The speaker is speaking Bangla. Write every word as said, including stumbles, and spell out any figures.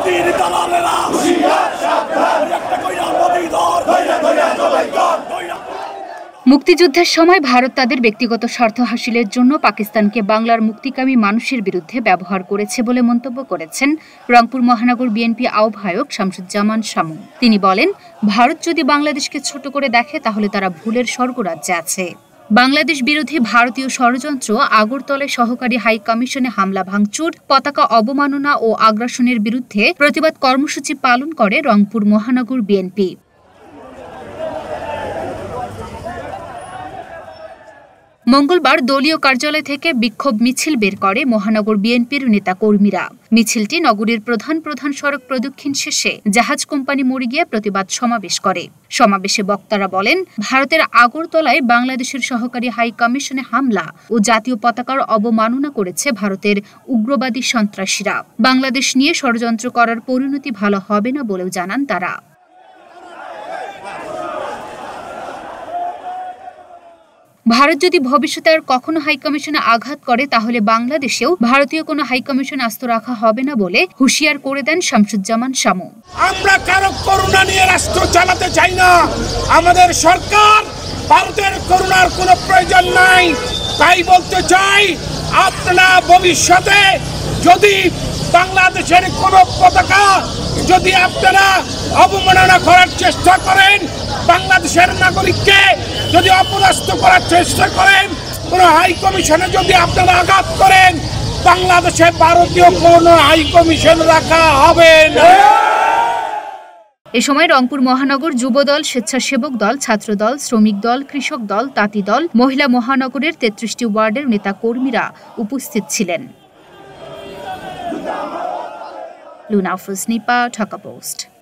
মুক্তিযুদ্ধের সময় ভারত তাদের ব্যক্তিগত স্বার্থ হাসিলের জন্য পাকিস্তানকে বাংলার মুক্তিকামী মানুষের বিরুদ্ধে ব্যবহার করেছে বলে মন্তব্য করেছেন রংপুর মহানগর বিএনপি আহ্বায়ক শামসুজ্জামান শামু। তিনি বলেন, ভারত যদি বাংলাদেশকে ছোট করে দেখে তাহলে তারা ভুলের স্বর্গরাজ্যে আছে। বাংলাদেশ বিরোধী ভারতীয় ষড়যন্ত্র, আগরতলায় সহকারী হাই কমিশনে হামলা ভাঙচুর, পতাকা অবমাননা ও আগ্রাসনের বিরুদ্ধে প্রতিবাদ কর্মসূচি পালন করে রংপুর মহানগর বিএনপি। মঙ্গলবার দলীয় কার্যালয় থেকে বিক্ষোভ মিছিল বের করে মহানগর বিএনপির নেতাকর্মীরা। মিছিলটি নগরীর প্রধান প্রধান সড়ক প্রদক্ষিণ শেষে জাহাজ কোম্পানি মোড়ে গিয়ে প্রতিবাদ সমাবেশ করে। সমাবেশে বক্তারা বলেন, ভারতের আগরতলায় বাংলাদেশের সহকারী হাই কমিশনে হামলা ও জাতীয় পতাকার অবমাননা করেছে ভারতের উগ্রবাদী সন্ত্রাসীরা। বাংলাদেশ নিয়ে ষড়যন্ত্র করার পরিণতি ভালো হবে না বলেও জানান তারা। ভারত যদি ভবিষ্যতে আর কখনো হাইকমিশনে আঘাত করে তাহলে বাংলাদেশেও ভারতীয় কোনো হাইকমিশন আস্ত রাখা হবে না বলে হুঁশিয়ার করে দেন শামসুজ্জামান শামু। আমরা কারো করুণা নিয়ে রাষ্ট্র চালাতে চাই না। আমাদের সরকার ভারতের করুণার কোনো প্রয়োজন নাই। তাই বলতে চাই, আপনারা ভবিষ্যতে যদি বাংলাদেশের কোনো পতাকা যদি আপনারা অবমাননা করার চেষ্টা করেন, বাংলাদেশের নাগরিককে যদি অপদস্থ করার চেষ্টা করেন, কোনো হাই কমিশনে যদি আপনারা আঘাত করেন, বাংলাদেশে ভারতীয় কোনো হাই কমিশন রাখা হবে না। এ সময় রংপুর মহানগর যুবদল, স্বেচ্ছাসেবক দল, ছাত্রদল, শ্রমিক দল, কৃষক দল, তাঁতি দল, মহিলা মহানগরের তেত্রিশটি ওয়ার্ডের নেতা কর্মীরা উপস্থিত ছিলেন। লুনা ফজনিপা, ঢাকা পোস্ট।